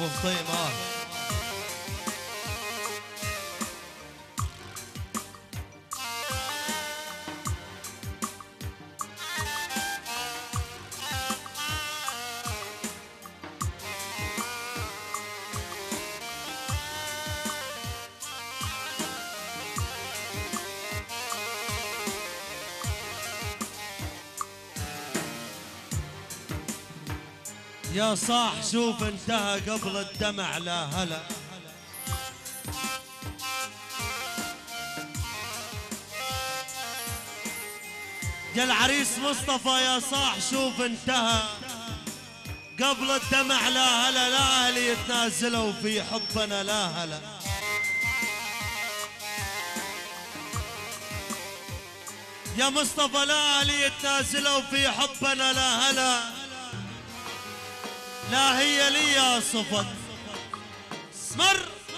ابو فطيمه. يا صاح شوف انتهى قبل الدمع لا هلا. يا العريس مصطفى يا صاح شوف انتهى قبل الدمع لا هلا. لا اهلي يتنازلوا في حبنا لا هلا. يا مصطفى لا اهلي يتنازلوا في حبنا لا هلا. لا هي لي يا صفت اسمر.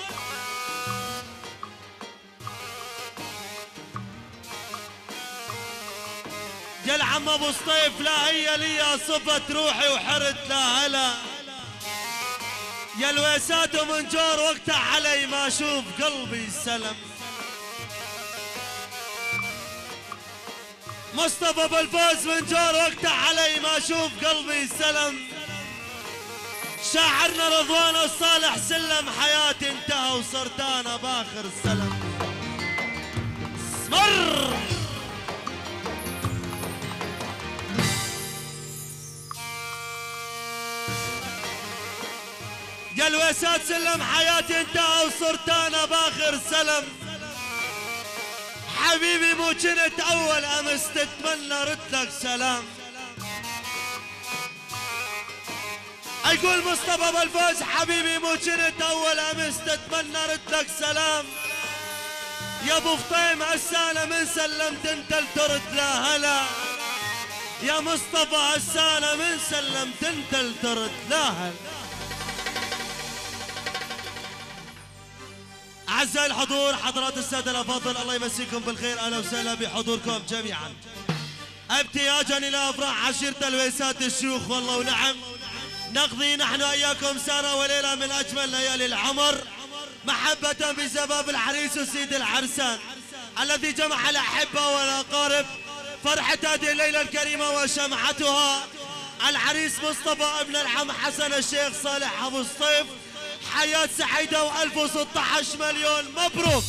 يا العم ابو سطيف لا هي لي يا صفت روحي وحرت لا هلا. يا الويسات ومن جور وقتها علي ما اشوف قلبي سلم. مصطفى بالفوز من جور وقتها علي ما اشوف قلبي سلم. شاعرنا رضوان الصالح سلم حياتي انتهى وصرت انا باخر سلم. اسمر. يا الويسات سلم حياتي انتهى وصرت انا باخر سلم. حبيبي مو كنت اول امس تتمنى ردلك سلام. يقول مصطفى بالفوز حبيبي مو كنت اول امس تتمنى ردلك سلام. يا ابو فطيم هسه من سلمت انت لترد لا هلا. يا مصطفى هسه من سلمت انت لترد لا هلا. اعزائي الحضور حضرات الساده الافاضل الله يمسيكم بالخير. اهلا وسهلا بحضوركم جميعا. ابتهاجا الى افراح عشيره الويسات الشيوخ والله ونعم. نقضي نحن اياكم ساره وليله من اجمل ليالي العمر محبه بزباب العريس وسيد العرسان الذي جمع الاحبه والاقارب. فرحه هذه الليله الكريمه وشمعتها العريس مصطفى ابن العم حسن الشيخ صالح ابو سطيف. حياه سعيده و1016 مليون مبروك.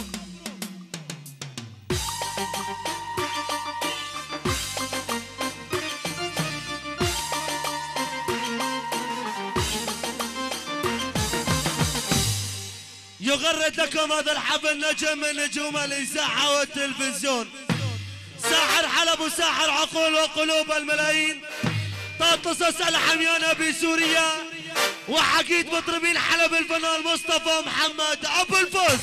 يغرد لكم هذا الحفل نجم من نجوم الإذاعة والتلفزيون. ساحر حلب وساحر عقول وقلوب الملايين. طاطس الحميانة بسوريا وحكيت مطربين حلب الفنان مصطفى محمد أبو الفوز.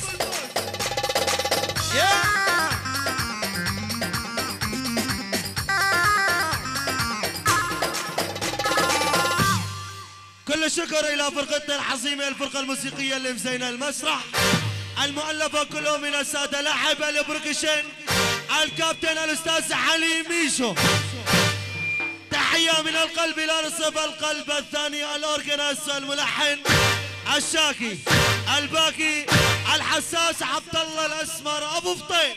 كل الشكر الى فرقتنا العظيمه الفرقه الموسيقيه اللي مزينه المسرح المؤلفه كلهم من الساده لاعب البركشن الكابتن الاستاذ علي ميشو. تحيه من القلب الى نصف القلب الثاني الاورجناس الملحن الشاكي الباكي الحساس عبد الله الاسمر ابو فطيم.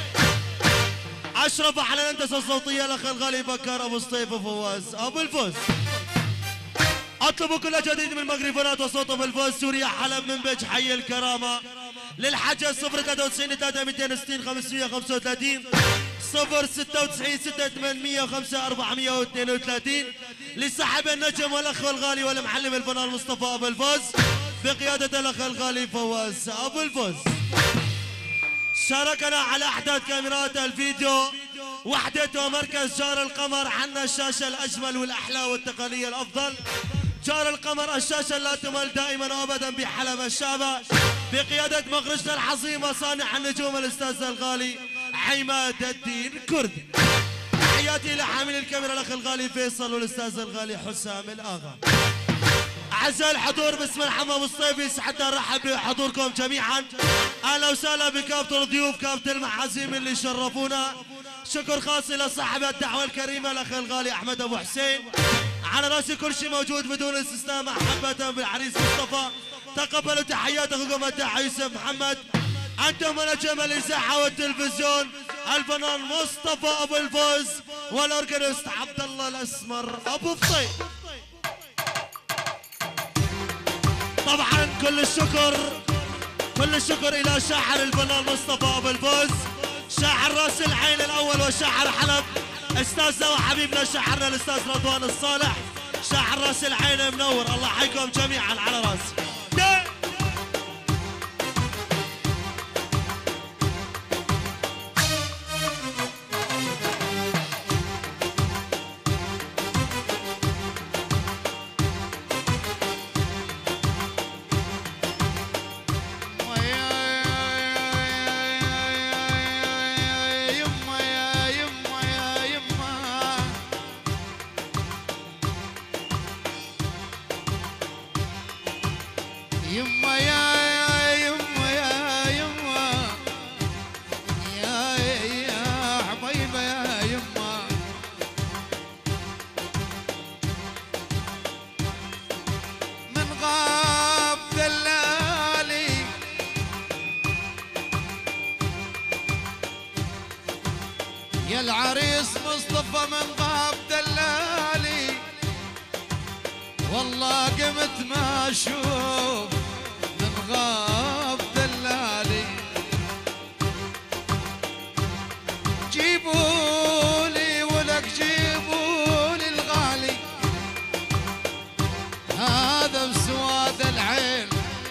اشرف على الهندسه الصوتيه الاخ الغالي بكر ابو سطيف وفواز ابو الفوز. اطلبوا كل جديد من الميكروفونات وصوت ابو الفوز سوريا حلب من بيج حي الكرامه. للحجز 093 3260 535 096 6805 432. لصاحب النجم والاخ الغالي والمعلم الفنان مصطفى ابو الفوز بقياده الاخ الغالي فواز ابو الفوز. شاركنا على احدث كاميرات الفيديو وحدته مركز جار القمر. عنا الشاشه الاجمل والاحلى والتقنيه الافضل. جار القمر الشاشه لا تمل دائما وابدا بحلب الشعب بقياده مخرجنا العظيم صانع النجوم الاستاذ الغالي عماد الدين كردي. تحياتي لحامل الكاميرا الاخ الغالي فيصل والاستاذ الغالي حسام الاغا. اعزائي الحضور باسم العم ابو الصيف يسعدنا نرحب بحضوركم جميعا. اهلا وسهلا بكافه الضيوف كافه المعازيم اللي شرفونا. شكر خاص الى صاحب الدعوه الكريمه الاخ الغالي احمد ابو حسين على راسي كل شيء موجود بدون استثناء. محبة بالعريس مصطفى. تقبلوا تحيات اخوكم الداعي يوسف محمد. انتم نجم الاذاعه والتلفزيون الفنان مصطفى ابو الفوز والاورجنست عبد الله الاسمر ابو فطي. طبعا كل الشكر الى شاعر الفنان مصطفى ابو الفوز، شاعر راس العين الاول وشاعر حلب، استاذنا وحبيبنا شاعرنا الاستاذ رضوان الصالح، شاعر راس العين منور. الله يحييكم جميعا على راسي. يما يا يما يا يما يا حبيبة يا يما من غاب دلالي يا العريس مصطفى من غاب دلالي والله قمت ما اشوف من غاب دلالي جيبولي ولك جيبولي الغالي هذا بسواد العين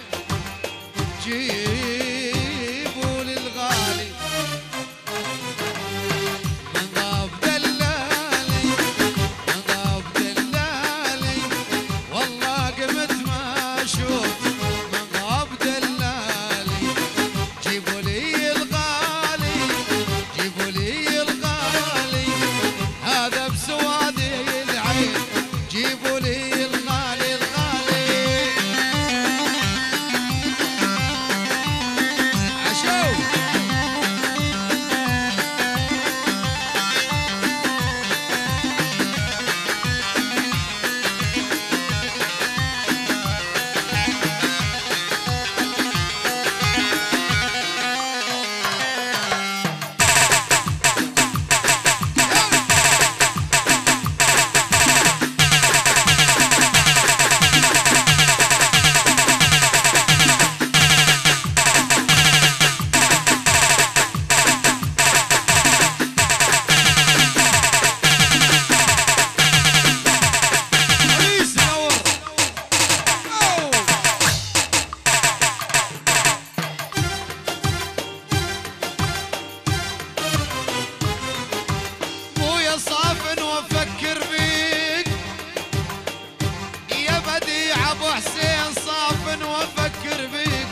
جيبولي الغالي من غاب دلالي من غاب دلالي والله قمت ما اشوف من غاب دلالي جيبوا لي الغالي جيبوا لي الغالي هذا بسواد العين جيبوا لي الغالي الغالي عشو صافن وافكر بيك يا بديع ابو حسين صافن وافكر بيك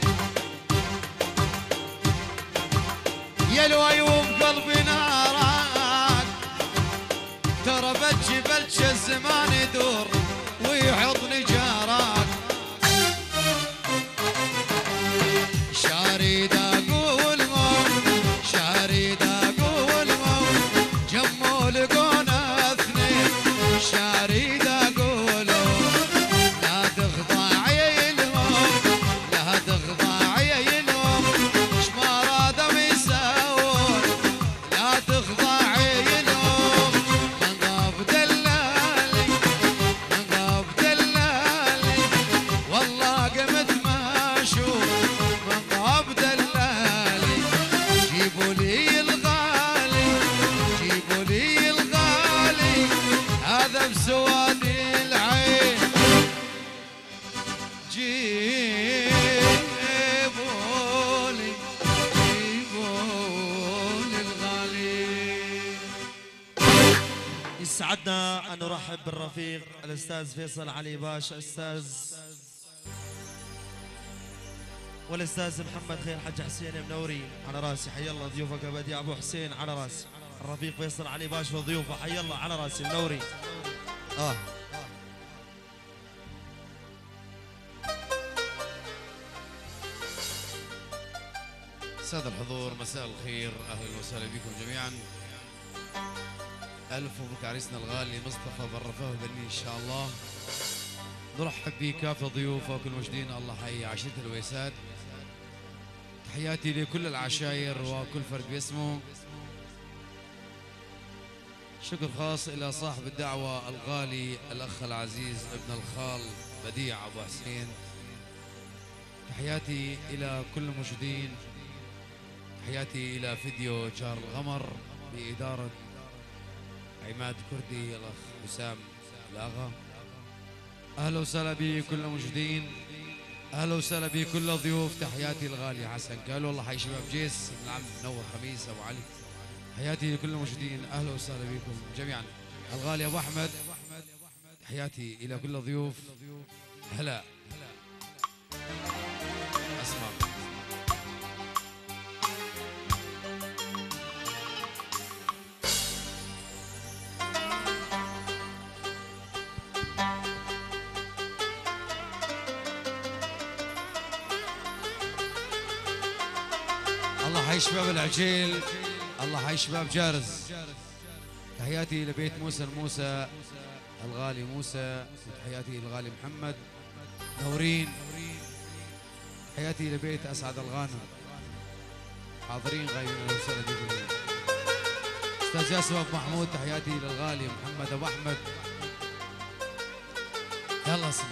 يا الويوم قلبي نارك ترى بجي بلش الزمان يدور ويحضني جارك شارد اقول شارد اقول جمو لقونا اثنين شاريد اقولوا لا تخضعي لهم لا تخضعي لهم اش ما رادوا يسوون لا تخضعي لهم من غاب دلالي من غاب دلالي والله قمت ما اشوف من غاب دلالي جيبوا لي الغالي جيبوا لي الغالي هذا بسواد العين جيبوا لي الغالي. يسعدنا ان نرحب بالرفيق الاستاذ فيصل علي باشا استاذ والاستاذ محمد خير حج حسين منوري على راسي. حي الله ضيوفك يا بديع ابو حسين على راسي. الرفيق فيصل علي باشا وضيوفه حي الله على راسي منوري. سادة الحضور مساء الخير، اهلا وسهلا بكم جميعا. ألف مبروك عريسنا الغالي مصطفى بالرفاه بني إن شاء الله. نرحب بكافة ضيوفه وكل موجودين. الله حي عشيرة الويسات. تحياتي لكل العشاير وكل فرد باسمه. شكر خاص إلى صاحب الدعوة الغالي الأخ العزيز ابن الخال بديع أبو حسين. تحياتي إلى كل الموجودين. تحياتي إلى فيديو جار الغمر بإدارة عماد كردي الأخ حسام الآغا. أهلا وسهلا بكل الموجودين. أهلا وسهلا بكل الضيوف. تحياتي الغالي حسن قالوا الله حي شباب جيس العم منور خميس أبو علي. تحياتي لكل الموجودين. أهلا وسهلا بكم جميعا. الغالي أبو أحمد. تحياتي إلى كل الضيوف. هلا أسمع. الله حي شباب العجيل. الله حي شباب جارز. تحياتي لبيت موسى الموسى الغالي موسى. تحياتي للغالي محمد نورين. تحياتي لبيت أسعد الغانم حاضرين غايبين. أهلا وسهلا بكم. أستاذ ياسر أبو محمود. تحياتي للغالي محمد أبو أحمد. يلا اسمع.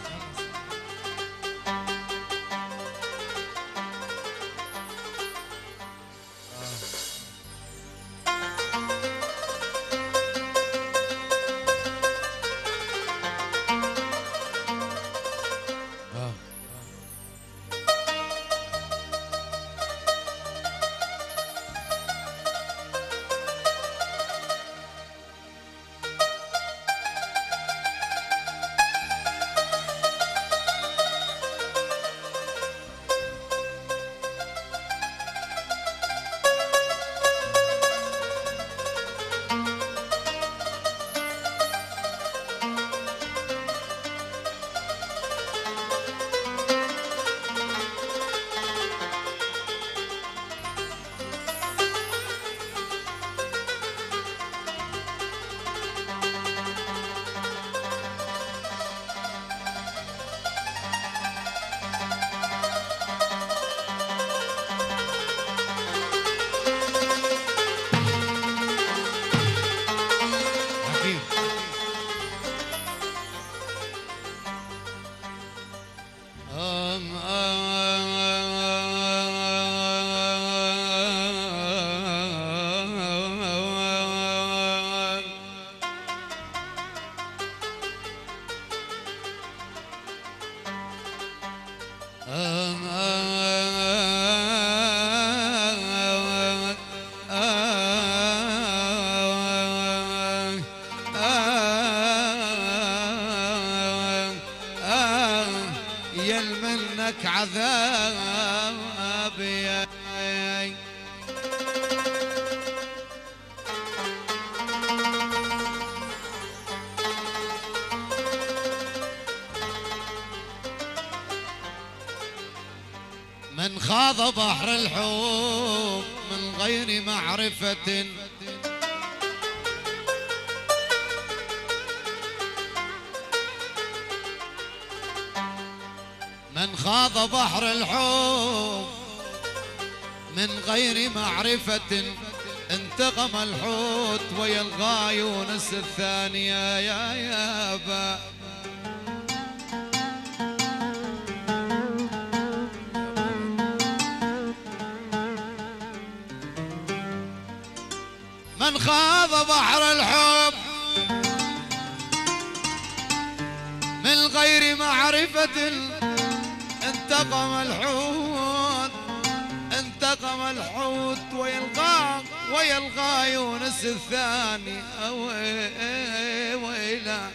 منك عذاب يا من خاض بحر الحب من غير معرفة من خاض بحر الحب من غير معرفة انتقم الحوت ويلقى يونس الثانية يا يابا من خاض بحر الحب من غير معرفة انتقم الحوت ويلقى يونس الثاني ويلا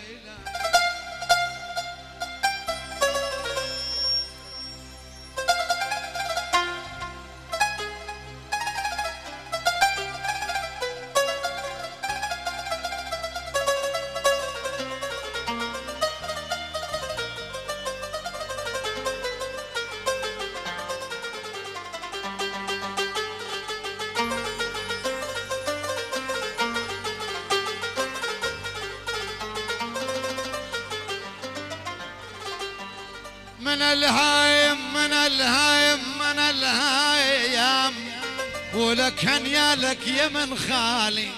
من الهايم من الهايم من الهايم ولك هنيالك يا من خالي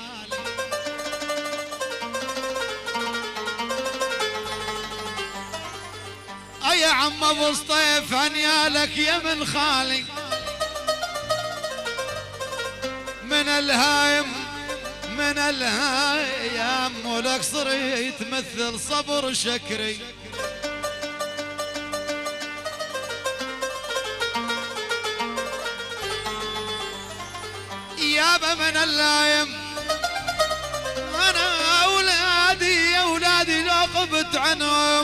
يا عم ابو سطيف هنيالك يا من خالي من الهايم من الهايم ولك صريت مثل صبر شكري يابا من اللايم انا اولادي يا اولادي لو غبت عنهم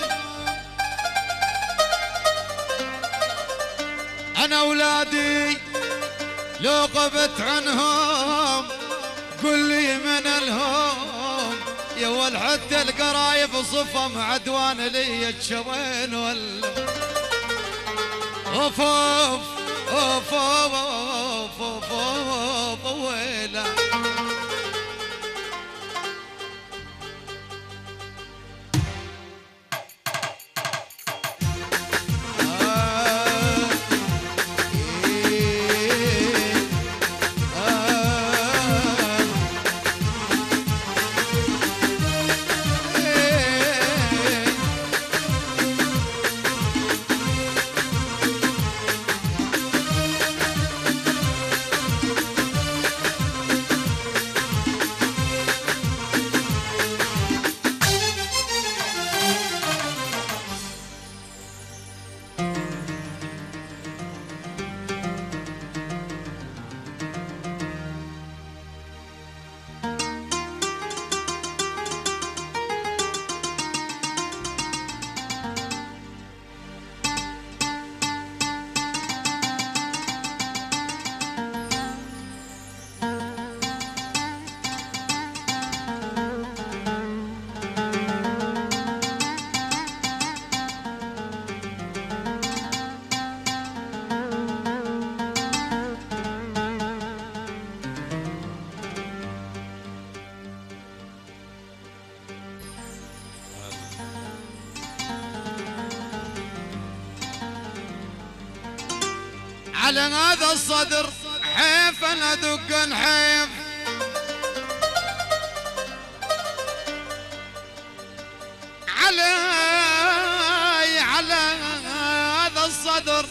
انا اولادي لو غبت عنهم قل لي من الهم يا ول حتى القرايب صفهم عدوان لي الشوين ولا اوف اوف اوف اوف اوف اوف ويلا على هذا الصدر حيف انا ادق الحيف على هذا الصدر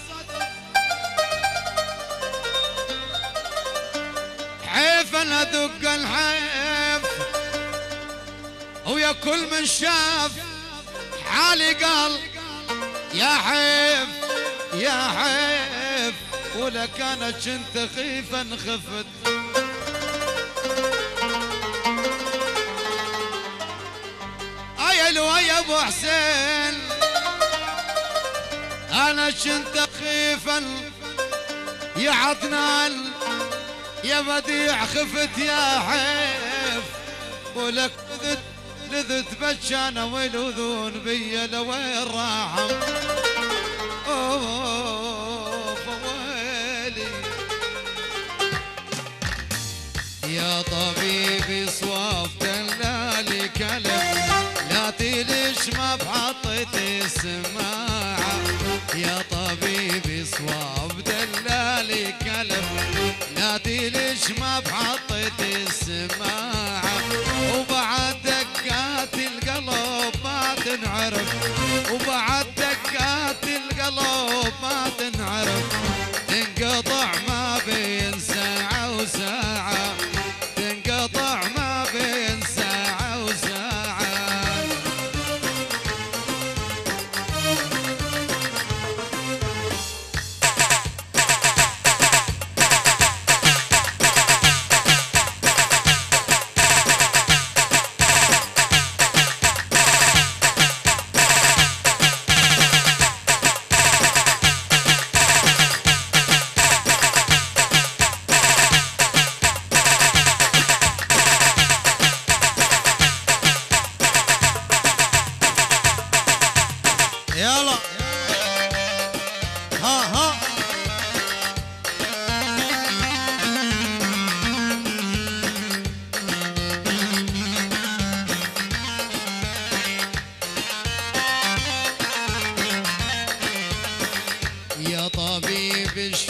حيف انا ادق الحيف ويا كل من شاف حالي قال يا حيف يا حيف ولا كانت كنت خيفا خفت ايلو يا ابو حسين انا كنت خيفا يا عدنان يا بديع خفت يا حيف ولك لذت بجانه ويلوذون بيا لوين راحم يا طبيبي صواف دلالي كلب لا تلش ما بحطيت السماعة يا طبيبي صواف دلالي كلب لا تلش ما بحطيت السماعة وبعد دقات القلب ما تنعرف وبعد دقات القلب ما تنعرف تنقطع ما بين ساعة وساعة تنقطع ما بين ساعة وساعة يلا ها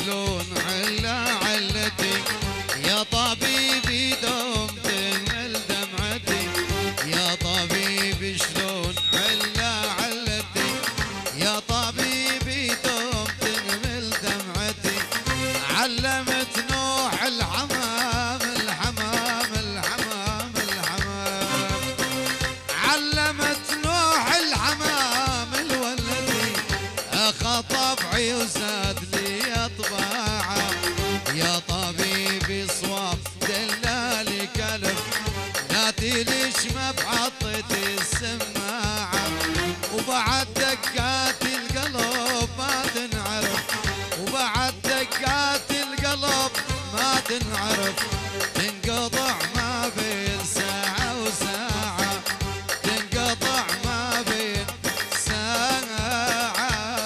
شلون علا علتي يا طبيبي دوم تهمل دمعتي يا طبيبي شلون علا علتي يا طبيبي دوم تهمل دمعتي علمت نوح الحمام الحمام الحمام الحمام علمت نوح الحمام الولدي طبعي وزاد لي طباعه يا طبيبي صواب دلالي كلف ناتي ليش ما بعطيتي السماعه وبعد دقات القلب ما تنعرف وبعد دقات القلب ما تنعرف تنقطع ما بين ساعه وساعه تنقطع ما بين ساعه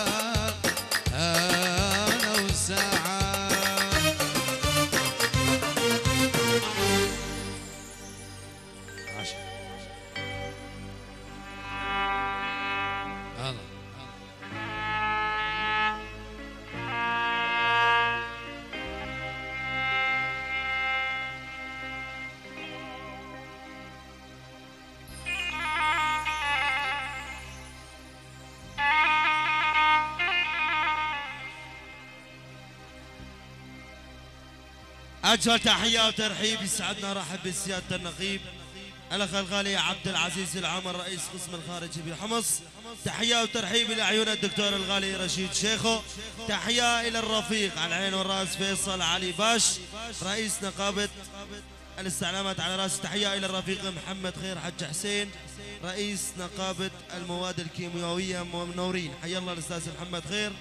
أجمل تحية وترحيب يسعدنا رحب بسيادة النقيب الأخ الغالي عبد العزيز العامر رئيس قسم الخارجي بالحمص. تحية وترحيب إلى عيون الدكتور الغالي رشيد شيخو. تحية إلى الرفيق على العين والرأس فيصل علي باش رئيس نقابة الاستعلامات على رأس. تحية إلى الرفيق محمد خير حج حسين رئيس نقابة المواد الكيميائية منورين. حيا الله الأستاذ محمد خير.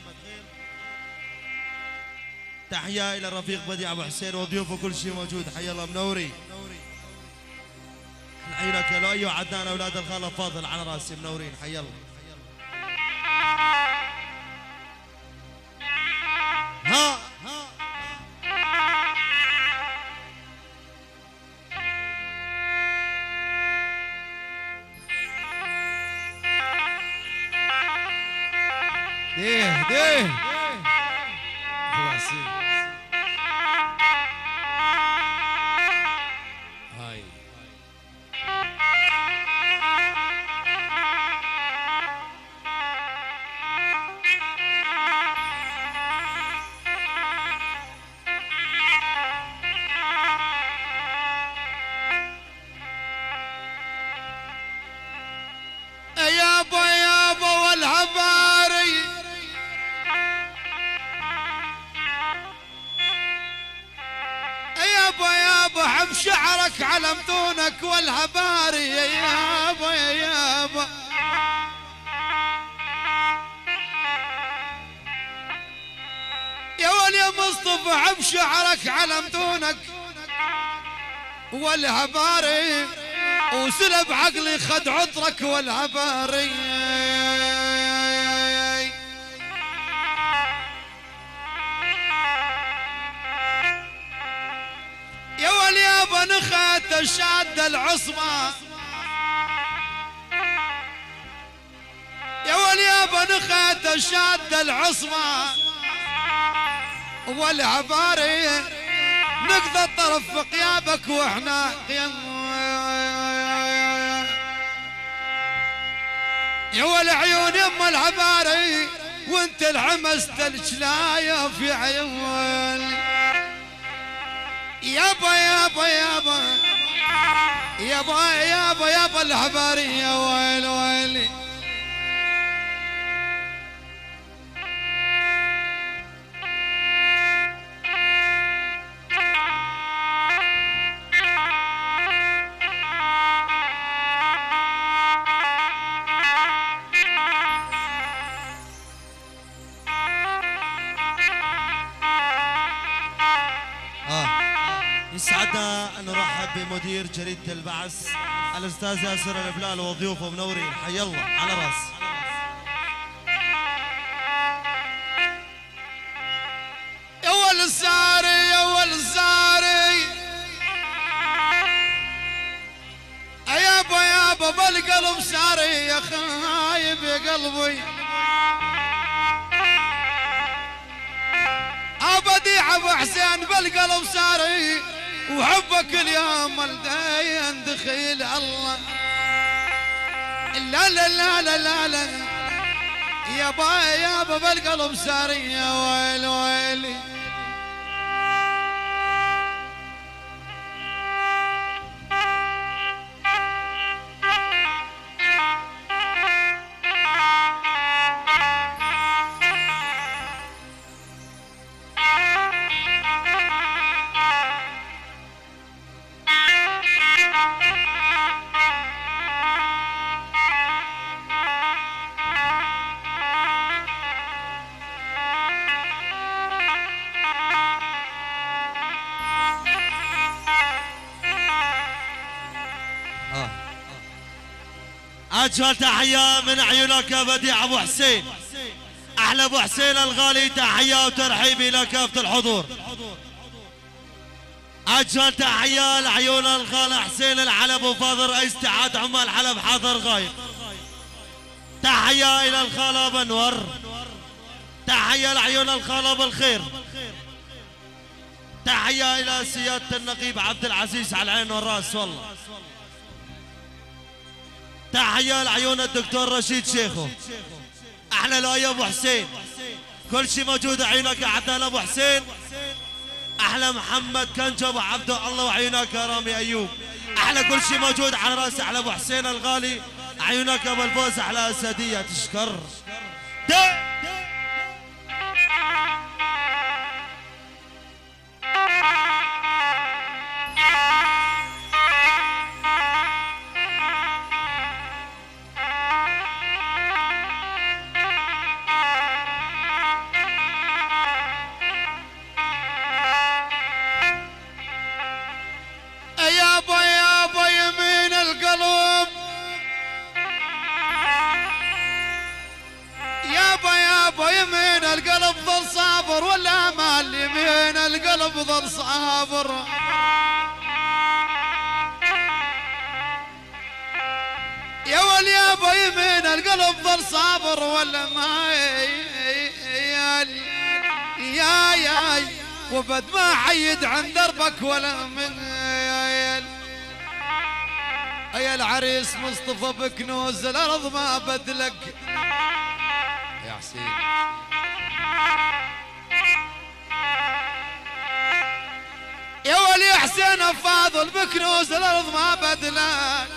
تحية إلى الرفيق بديع أبو حسين وضيوفه كل شيء موجود. حيا الله منوري عينك يا لؤي وعدنان أولاد الخالة فاضل على راسي منورين. حيا الله. ها ديه هاي يابا يابا والهباري يابا يابا حب شعرك علمتونك والهباري يا يابا يا يابا يا ولي مصطفى حب شعرك علمتونك والهباري وسلب عقلي خد عطرك والهباري يا وليابا نخات الشاد العصمة يا وليابا نخات الشاد العصمة والهباري نقضى طرف قيابك واحنا يا ولي عيون يم العباري وانت العمس الجلاية في عيون يابا يابا يابا يابا يابا يابا العباري يا ويل ويلي يسعدنا أن نرحب بمدير جريدة البعث الأستاذ ياسر البلال وضيوفه منورين. حيا الله على راس. يا ول الزاري يا ول الزاري يابا يابا بالقلب ساري يا خايب يا قلبي ابو حسين بالقلب ساري وحبك اليوم الدين دخيل الله. لا لا لا لا لا لا يابا بالقلب ساري يا ويل ويلي. أجمل تحية من عيونك يا بديع أبو حسين. أحلى أبو حسين الغالي، تحية وترحيبي إلى كافة الحضور. أجمل تحية لعيون الغالي حسين العلب وفاضل رئيس اتحاد عمال حلب حاضر غايب. تحية إلى الخالة بنور، تحية لعيون الخالة بالخير، تحية إلى سيادة النقيب عبد العزيز على العين والرأس والله. تحية لعيون الدكتور رشيد شيخو. احلى لؤي ابو حسين، كل شيء موجود عيونك يا عدنان ابو حسين. احلى محمد كنجة ابو عبد الله وعيونك يا رامي ايوب. احلى كل شيء موجود على راسي احلى ابو حسين الغالي، عيونك ابو الفوز. احلى اسدية تشكر يابا يمين القلب، يابا يمين القلب ظل صابر، ولا مال يمين القلب ظل صابر. يا ولي يابا يمين القلب ظل صابر، ولا ما يا وبد ما حيد عن دربك ولا من يا العريس مصطفى بكنوز الارض ما بدلك يا حسين. يا ولي حسين فاضل بكنوز الارض ما بدلك.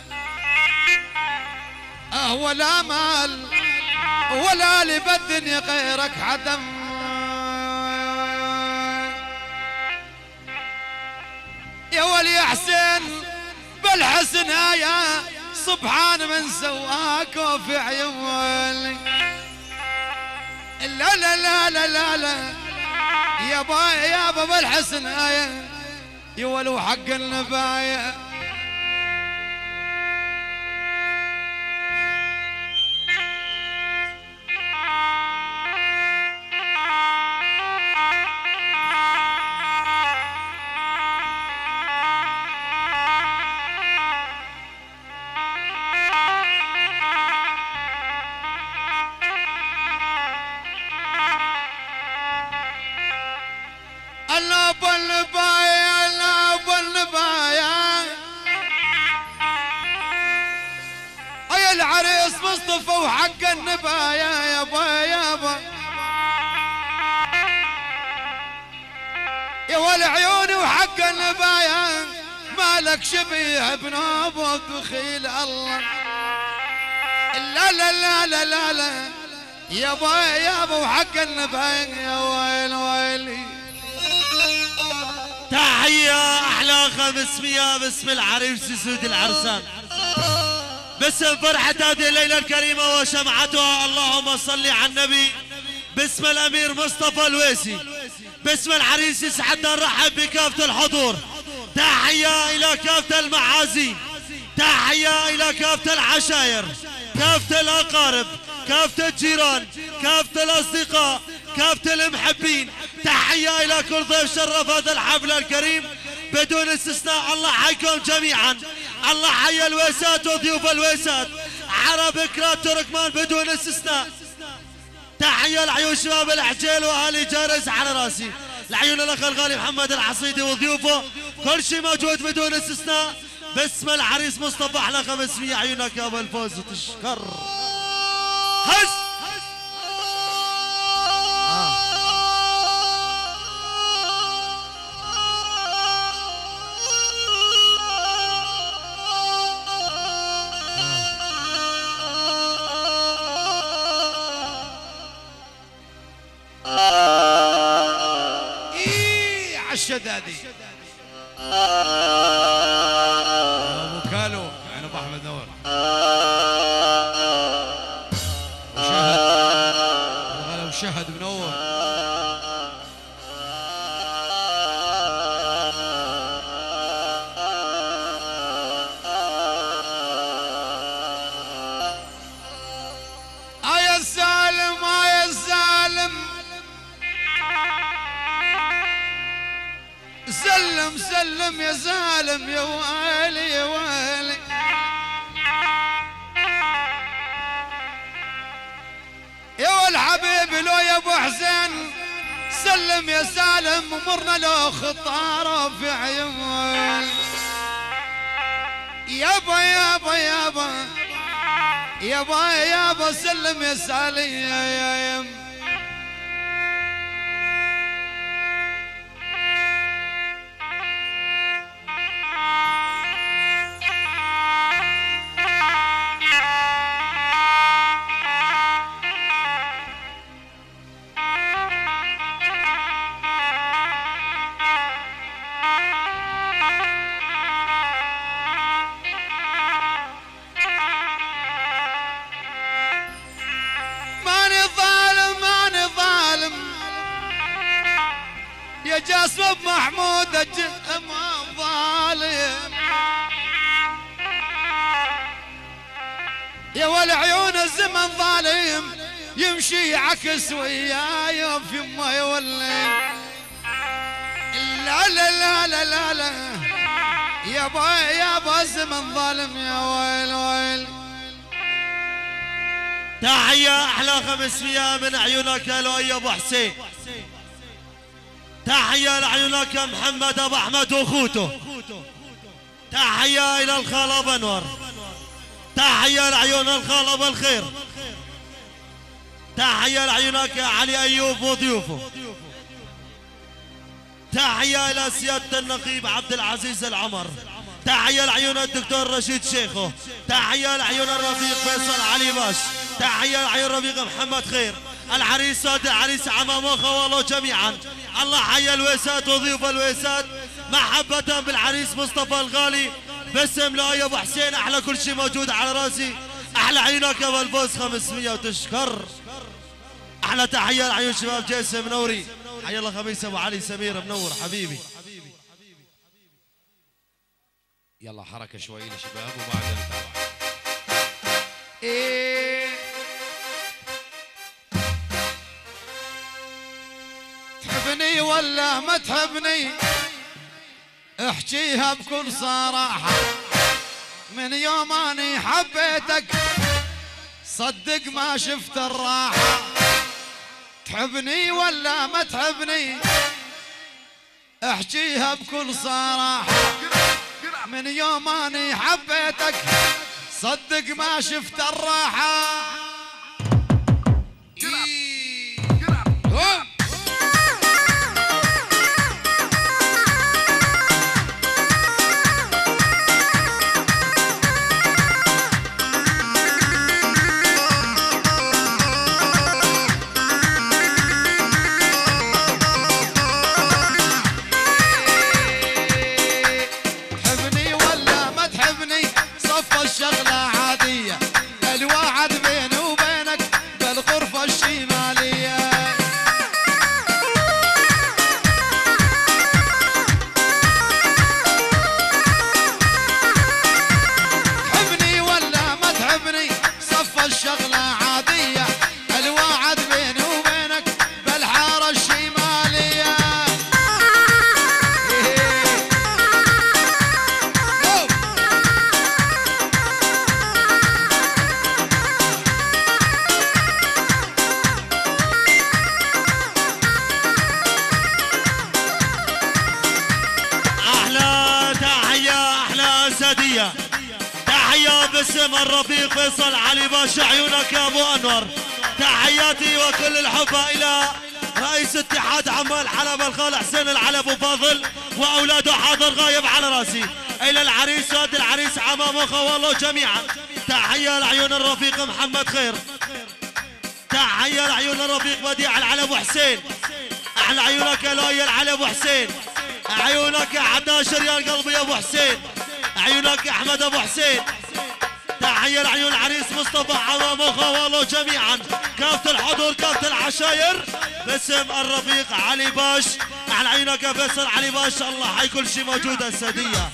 ولا مال ولا لي بالدنيا غيرك عدم. يا ولي حسين بالحسن يا سبحان من سواك وفي عيوني. لا لا لا لا لا لا يابا بالحسن يا ولو حق النبايا. العريس مصطفى وحق النبايا يابا يا والعيون وحق النبايا. مالك شبيه بنوب دخيل الله. لا لا لا لا لا لا يابا وحق النبايا يا ويل ويلي. تحية أحلى 500 باسم العريس سود العرسان، باسم فرحة هذه الليلة الكريمة وشمعتها. اللهم صل على النبي. باسم الأمير مصطفى الويسي، باسم العريس يسعدنا نرحب بكافة الحضور. تحية إلى كافة المعازيم، تحية إلى كافة العشاير، كافة الأقارب، كافة الجيران، كافة الأصدقاء، كافة المحبين. تحية إلى كل ضيف شرف هذا الحفل الكريم بدون استثناء. الله حيكم جميعا، الله حي الويسات وضيوف الويسات، عرب كرات تركمان بدون استثناء. تحية تحية لعيون شباب العجيل واهالي جرس على راسي، لعيون الاخ الغالي محمد العصيدي وضيوفه، كل شيء موجود بدون استثناء، باسم العريس مصطفى احلى 500 عيونك يا ابو الفوز وتشكر. هس الشدادي ابو كالو يعني ابو احمد نور وشهد منور يا السالم يا السالم سلم سلم يا سالم يا ويلي يا ويلي يا والحبيب لو يا ابو حسين سلم يا سالم مرنا لو خطاره في عيون يابا يابا يابا يابا يابا سلم يا سالم يا يا جاسم محمود امام ظالم يا والعيون الزمن ظالم يمشي عكس وياي في يمه يولي لا لا لا لا لا لا يابا الزمن ظالم يا ويل ويل. تحية احلى 500 من عيونك يا لؤي ابو حسين، تحية لعيونك يا محمد ابو احمد واخوته، تحية الى الخال ابو انور، تحية لعيون الخال ابو الخير، تحية لعيونك يا علي ايوب وضيوفه، تحية الى سيادة النقيب عبد العزيز العمر، تحية لعيون الدكتور رشيد شيخه، تحية لعيون الرفيق فيصل علي باش، تحية لعيون رفيق محمد خير، العريس سادة العريس عمام وخواله جميعا، الله حي الويسات وضيوف الويسات محبة بالعريس مصطفى الغالي، باسم لؤي ابو حسين احلى كل شيء موجود على راسي، احلى عيونك يا ابو الفوز 500 وتشكر. احلى تحية لعيون شباب جيش منوري، حي الله خميس ابو علي سمير منور حبيبي. يلا حركة شوي لشباب وبعدين نتابع. تحبني ولا ما تحبني احكيها بكل صراحة، من يوم اني حبيتك صدق ما شفت الراحة. تحبني ولا ما تحبني احكيها بكل صراحة، من يوم اني حبيتك صدق ما شفت الراحة. الشغلة عادية الوعد بين باسم الرفيق فيصل علي باشا، عيونك يا ابو انور. تحياتي وكل الحب الى رئيس اتحاد عمال حلب الخال حسين العلب وفاضل واولاده حاضر غايب على راسي، الى العريس واد العريس عمام وخواله جميعا. تحيه لعيون الرفيق محمد خير، تحيه لعيون الرفيق بديع العلب وحسين، احلى عيونك يا لؤي العلب وحسين، عيونك يا 11 يا قلبي يا ابو حسين، عيونك يا احمد ابو حسين. تحيه لعيون العريس مصطفى عمام وخواله جميعا، كافه الحضور كافه العشاير باسم الرفيق علي باش. احلى عيونك يا فيصل علي باش، الله حي كل شيء موجود السديه.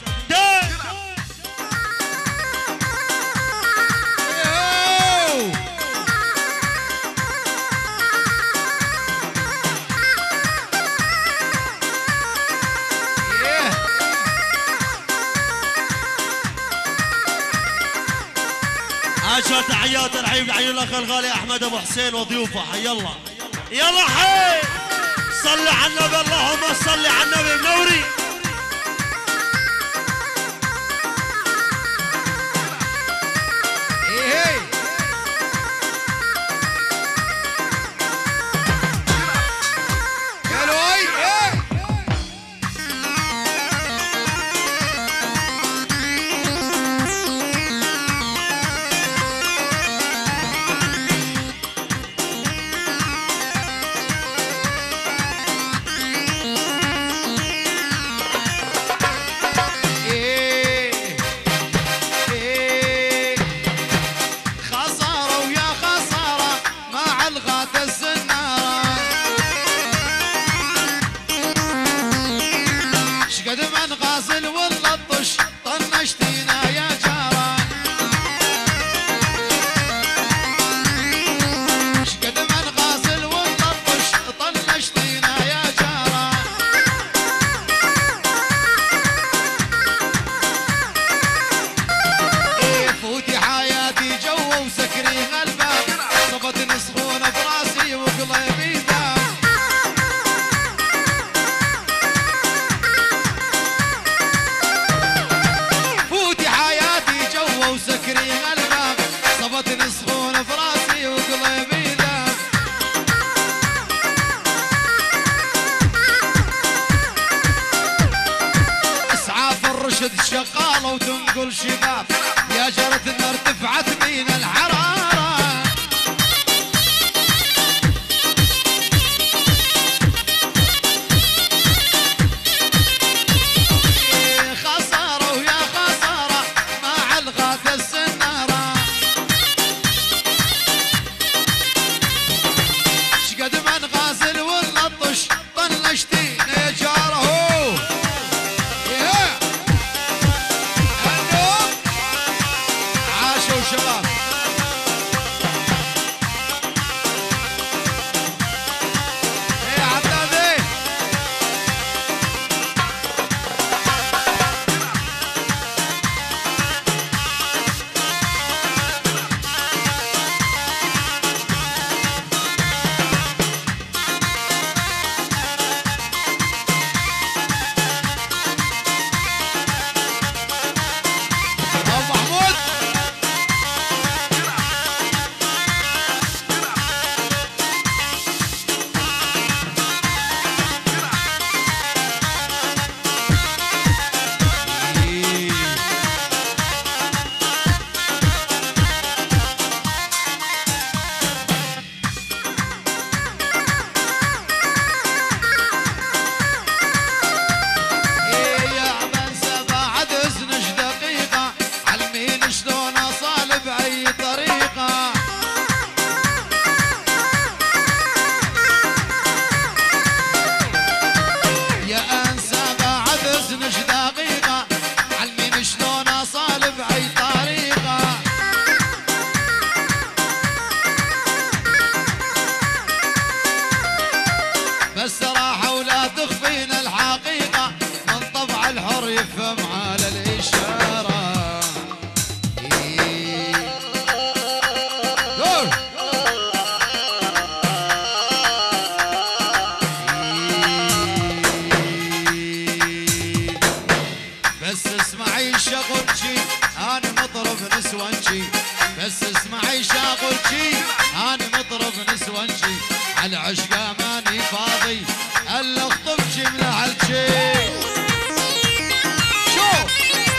عشان تحيات الحبيب لعيون الاخ الغالي احمد ابو حسين وضيوفه. حي الله يلا حي صلي على النبي، اللهم صل على النبي. منوري شغالة وتنقل شباب، يا جرة النار ارتفعت بينا الحرارة. خسارة ويا خسارة ما علغت السنارة، شقد ما نغازل ونلطش طنشتينا يا جاره. شباب يا عبدالله على عشقه ماني فاضي الا اخطب شي من هالشي. شوف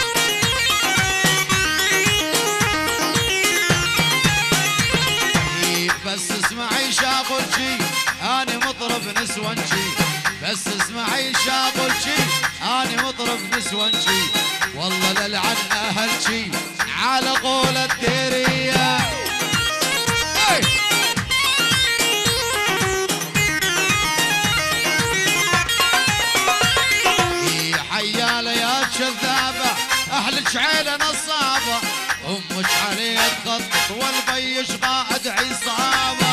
بس اسمعي شاغلشي اني مطرب نسوانشي، بس اسمعي شاغلشي اني مطرب نسوانشي، والله للعن اهلشي على قول الديريه. حياله يا كذابه اهلك عيله نصابه، امك عليه تخطط والبيش قائد عصابه.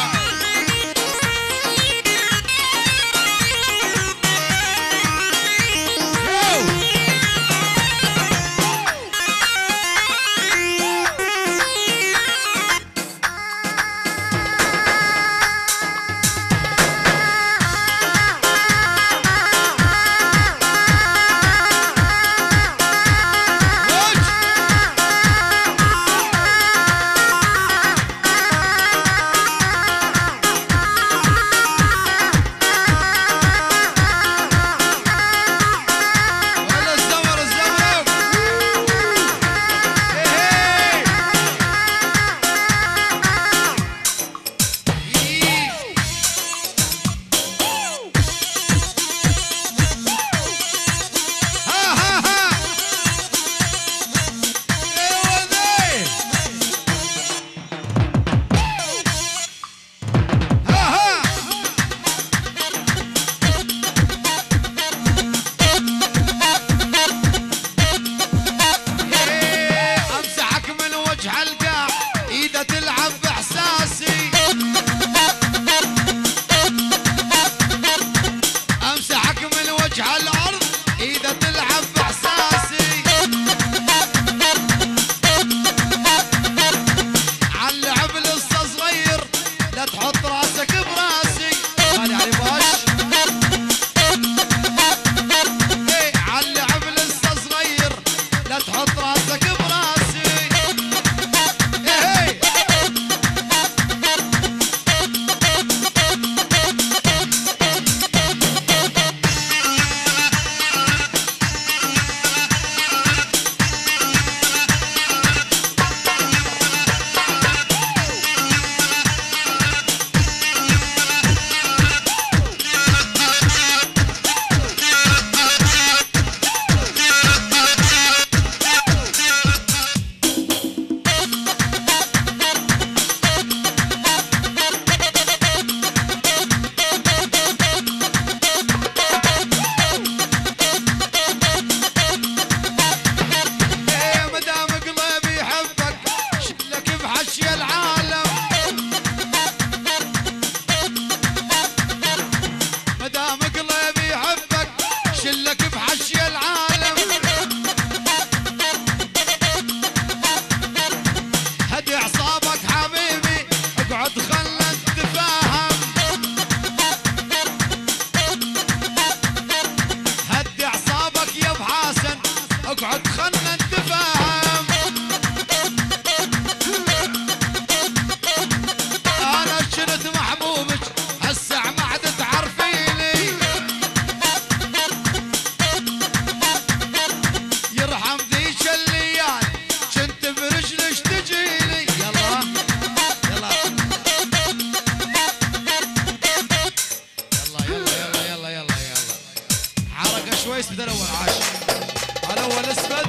كويس بدل اول عاشر على اول اسفل.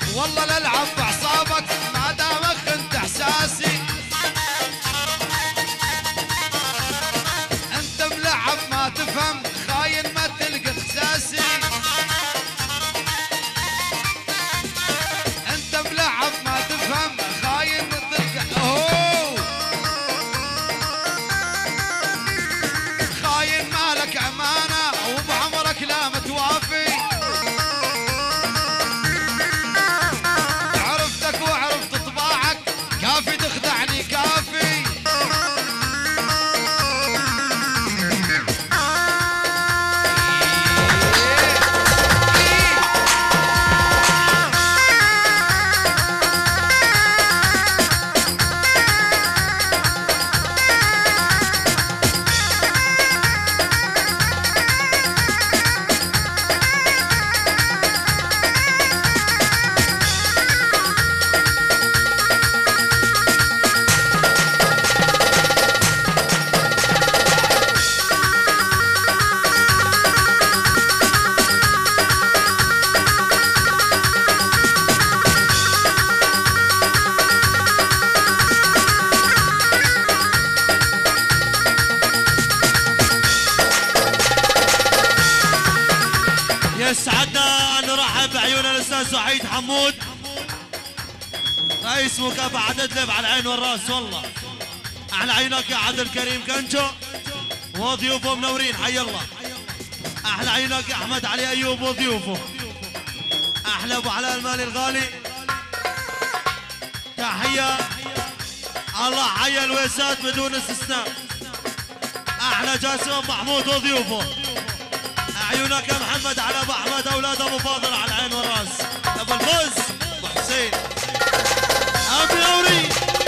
والله للعب باعصابك ما دامك انت احساسي. انت ملعب ما تفهم خاين ما تلقى احساسي. انت ملعب ما تفهم خاين ما تلقى خاين مالك امانه وبعمرك لا متوافي. عرفتك وعرفت طباعك كافي تخدعني كافي. يسعدنا ان نرحب بعيون الاستاذ سعيد حمود رئيس مكافحة ادلب على العين والراس. والله احلى عيونك يا عبد الكريم كنجو وضيوفه منورين. حي الله. احلى عيونك يا احمد علي ايوب وضيوفه. احلى ابو علاء المالي الغالي. تحيه. الله حيا الويسات بدون استثناء. احلى جاسم محمود وضيوفه. عيونك يا محمد على ابو احمد اولاد ابو فاضل على العين والراس. ابو الفوز ابو حسين ابو نوري.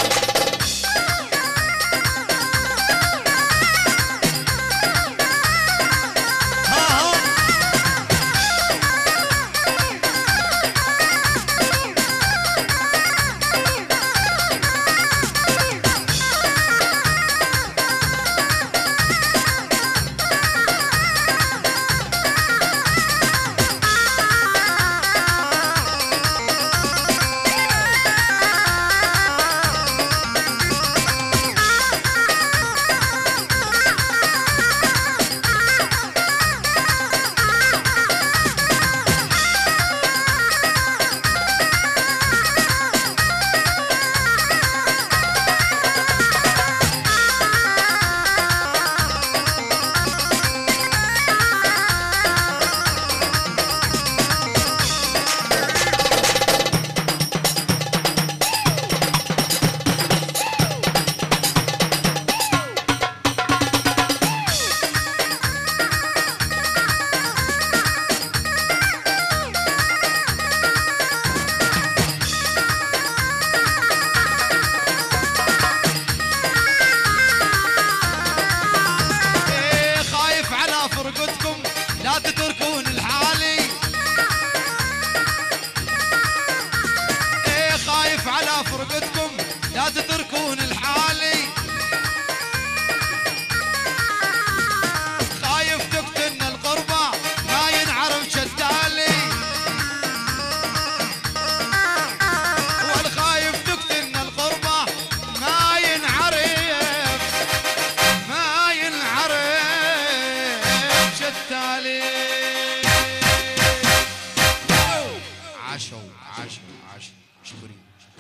لا تتركون الحالي. ايه خايف على فرقتكم لا تتركون الحالي. خايف تقتلنا القربة ما ينعرف شتالي. والخايف تقتلنا القربة ما ينعرف شتالي. عاشوا شكري.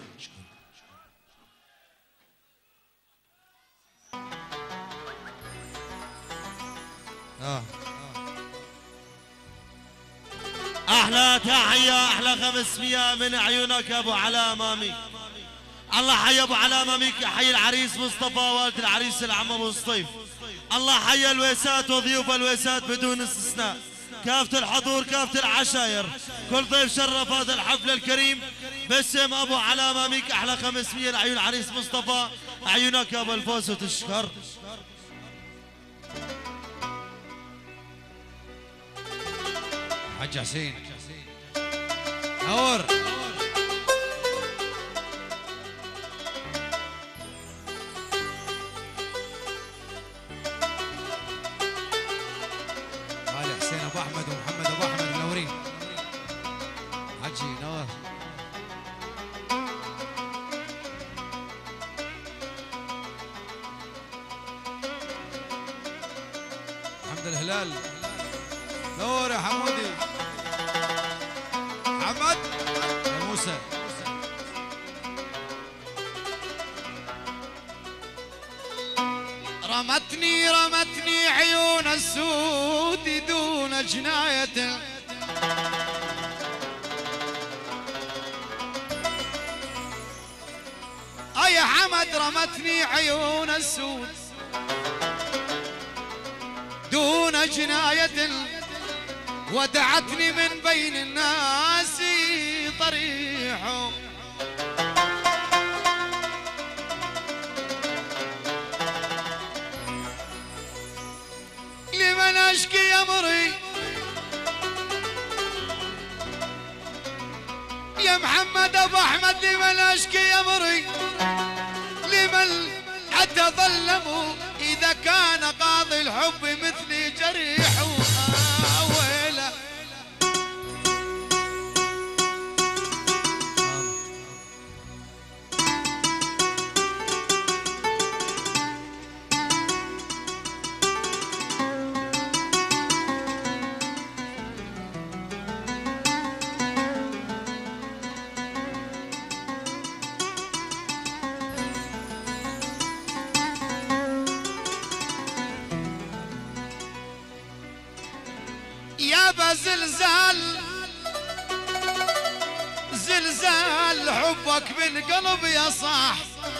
احلى تحيه احلى 500 من عيونك يا ابو علاء مامي. الله حي ابو علاء ماميك. حي العريس مصطفى والد العريس العم ابو سطيف. الله حي الويسات وضيوف الويسات بدون استثناء. كافة الحضور كافة العشاير كل ضيف شرف هذا الحفل الكريم باسم ابو علاء ماميك. احلى 500 لعيون العريس مصطفى. عيونك يا ابو الفوز وتشكر. حج حسين نور. علي حسين ابو احمد ومحمد ابو احمد منورين. حجي نور. الهلال. نور يا حمودي. محمد يا موسى. رمتني عيون السود دون جناية. يا حمد رمتني عيون السود دون جناية، ودعتني من بين الناس طريح. لمن اشكي امري يا محمد ابو احمد، لمن اشكي امري، لمن اتظلم اذا كان قاضي الحب مثلي جريح. ويله يابا زلزال زلزال حبك بالقلب يا صاح.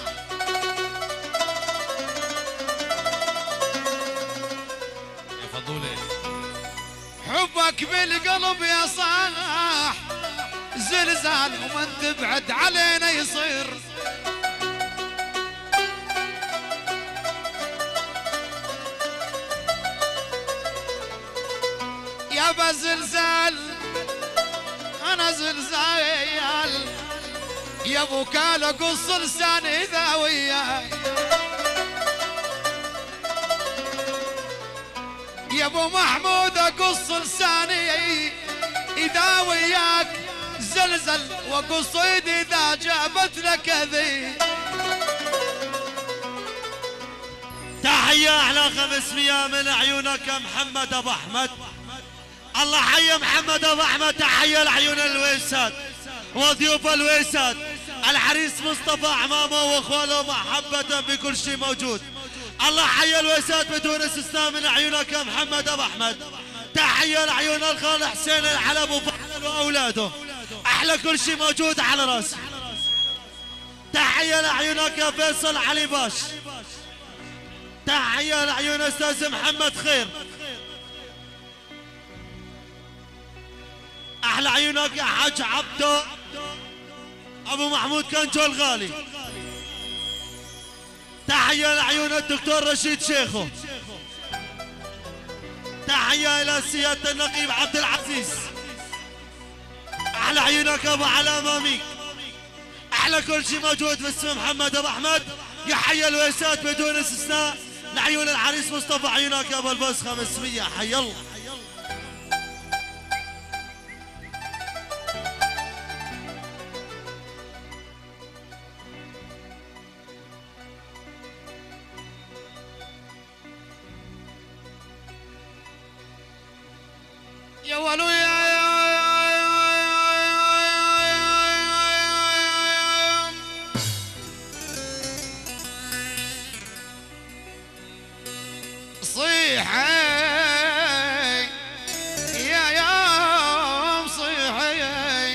يا فضولي حبك بالقلب يا صاح زلزال، ومن تبعد علينا يصير. يابا زلزال انا زلزال يا ابو كاله قص لساني اذا وياك، يا ابو محمود قص لساني اذا وياك، زلزل وقص ايدي اذا جابت لك ذي. تحية أحلى 500 من عيونك يا محمد أبو أحمد. الله حي محمد أبو أحمد. تحية لعيون الويسات وضيوف الويسات، العريس مصطفى عمامه واخوانه محبة بكل شيء موجود. الله حي الويسات بدون استثناء من عيونك يا محمد أبو أحمد. تحية لعيون الخال حسين العلب وفعل وأولاده، أحلى كل شيء موجود على راسي. تحية لعيونك يا فيصل علي باش. تحية لعيون أستاذ محمد خير. أحلى عيونك يا حاج عبده أبو محمود كنجو الغالي. تحية لعيون الدكتور رشيد شيخو. تحية إلى سيادة النقيب عبد العزيز. أحلى عيونك أبو علاء ماميك. أحلى كل شيء موجود باسم محمد أبو أحمد. يحيى الويسات بدون استثناء لعيون العريس مصطفى. عيونك يا أبو البوس 500. حي الله. يا ولو صيحي يا يوم صيحي،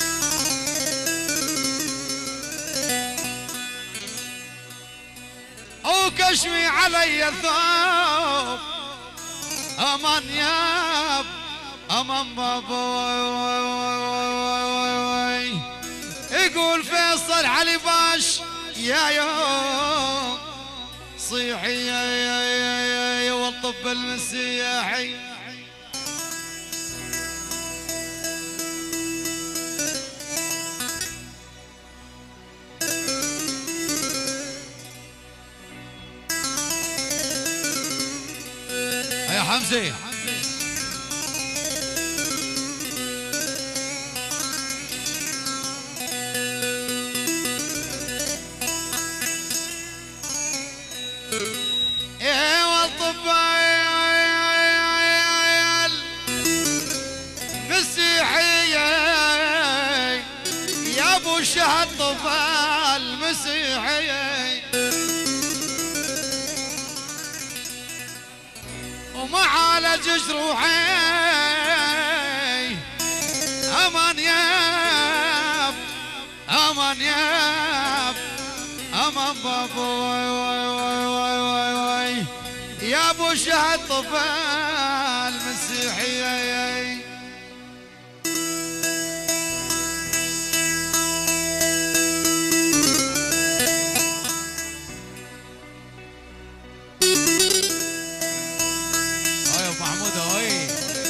وكشمي علي الثوب امان ياب امان بابوي. يقول فيصل علي باش يا يوم صيحي يا والطب المسيحي. يا حمزه الطفل مسيحي ومعالج جروحي امان ياب امان ياب امان بابو واي واي واي واي واي واي يا ابو شهد طفل مسيحي محمود هاي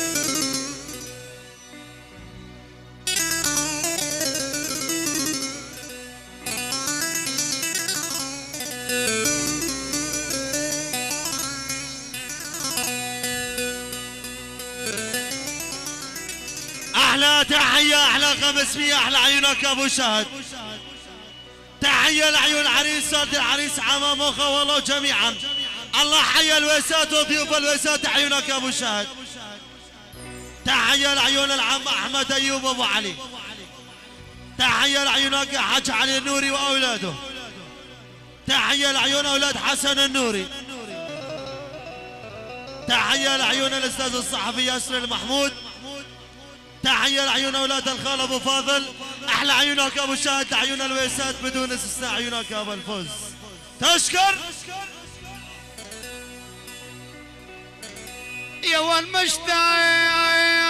احلى تحيه احلى 500 احلى عيونك ابو شهد. تحيه لعيون عريسات العريس عمام والله جميعا. الله حيا الويسات وضيوف الويسات عيونك ابو شهد. تحيه لعيون العم احمد ايوب ابو علي. تحيه لعيونك حاج علي النوري واولاده. تحيه لعيون اولاد حسن النوري. تحيه لعيون الاستاذ الصحفي ياسر المحمود. تحيه لعيون اولاد الخال ابو فاضل. احلى عيونك ابو شهد. عيون الويسات بدون استثناء عيونك ابو الفوز. تشكر يا والمشتاق